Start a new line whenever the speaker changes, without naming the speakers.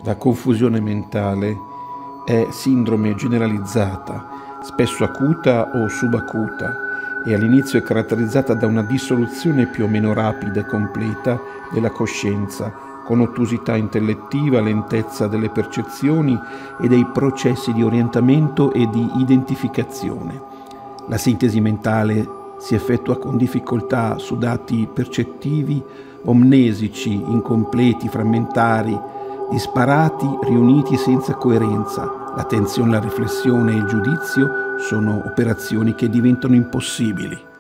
La confusione mentale è sindrome generalizzata, spesso acuta o subacuta, e all'inizio è caratterizzata da una dissoluzione più o meno rapida e completa della coscienza, con ottusità intellettiva, lentezza delle percezioni e dei processi di orientamento e di identificazione. La sintesi mentale si effettua con difficoltà su dati percettivi, omnesici, incompleti, frammentari, disparati, riuniti senza coerenza. L'attenzione, la riflessione e il giudizio sono operazioni che diventano impossibili.